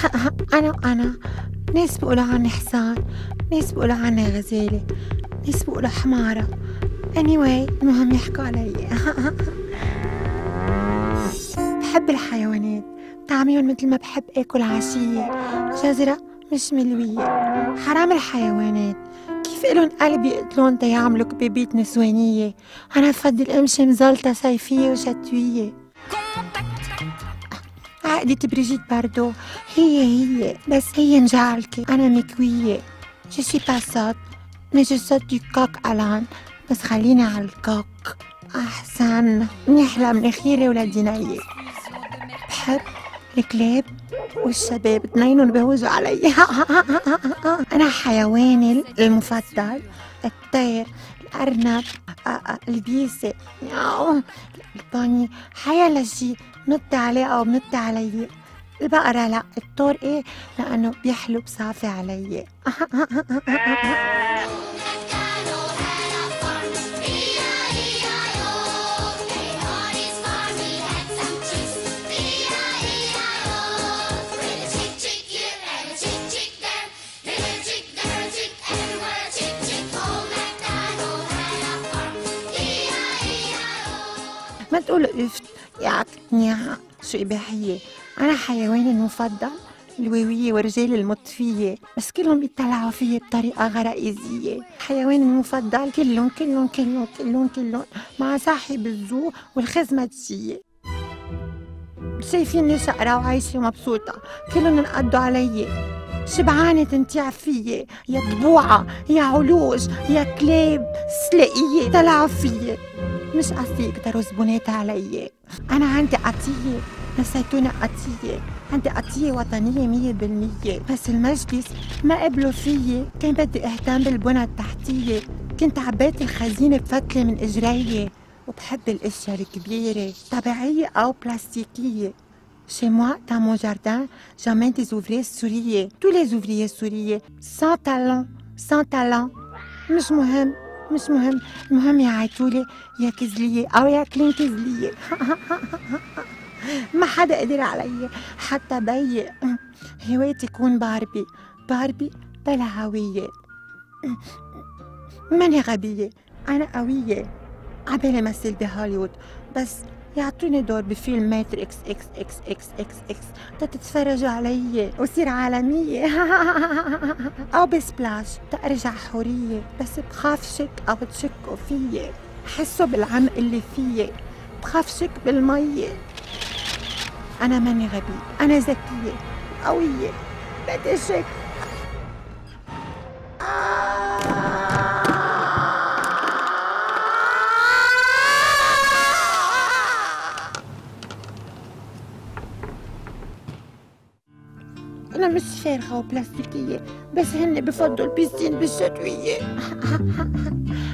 أنا ناس بيقولوا عني حصان، ناس بيقولوا عني غزالة، ناس بيقولوا حمارة. anyway المهم يحكوا علي. بحب الحيوانات، طعميهم متل ما بحب آكل عشية، جزرة مش ملوية. حرام الحيوانات، كيف إلن قلب يقتلون تيعملوا كبيبيت نسوانية؟ أنا بفضل أمشي مزلطة صيفية وشتوية. عقدة بريجيت باردو هي بس هي مجعلكة، أنا مكوية. je suis pas sotte mais je saute du coq à l'âne، بس خليني على الكوك أحسن. منيحلى مناخيري ولديني. بحب الكلاب والشباب اثنينهم بيهوجوا علي. أنا حيواني المفضل الطير، الأرنب، البيسة، الباني، حيلا شي بنطي عليه أو بنطي علي. البقرة لا، الطور إيه لأنه بيحلو بصافي علي. ما تقولوا افت ياك نياها شو إباحية. أنا حيواني المفضل الويوية ورجال المطفية، بس كلهم بيطلعوا فيي بطريقة غرائزية. حيواني المفضل كلهم مع صاحب الزو والخزمتشية. شايفيني شقرة وعايشة ومبسوطة، كلهم انقضوا علي. شبعانة تنتيع فيي يا طبوعة يا علوج يا كلاب سلقية، طلعوا فيي مش قصدي يقدروا زبونات علي. أنا عندي قطية، نسيتوني قطية، عندي قطية وطنية 100%، بس المجلس ما قبلوا فيي. كان بدي اهتم بالبنى التحتية، كنت عبيت الخزينة بفتلة من إجريي، وبحب الأشياء الكبيرة طبيعية أو بلاستيكية. Chez moi, dans mon jardin, j'emmène des ouvriers souriants. Tous les ouvriers souriants, sans talent. مش مهم، المهم يعيطولي يا كزلية أو يا كلين كزلية. ما حدا قدر علي، حتى بيي. هوايتي كون باربي بلا هوية. ماني غبية، أنا قوية. عبالي مثل بهوليوود، بس يعطوني دور بفيلم ماتريكس اكس تتفرجوا علي وصير عالمية. أو بسبلاش تأرجع حورية، بس بخاف شك أو تشكوا فيي. حسوا بالعمق اللي فيي، بخاف شك بالمية. أنا ماني غبي، أنا ذكية قوية، بدي شك. أنا مش فارغة وبلاستيكية، بس هن بفضلوا البيسين بالشتوية.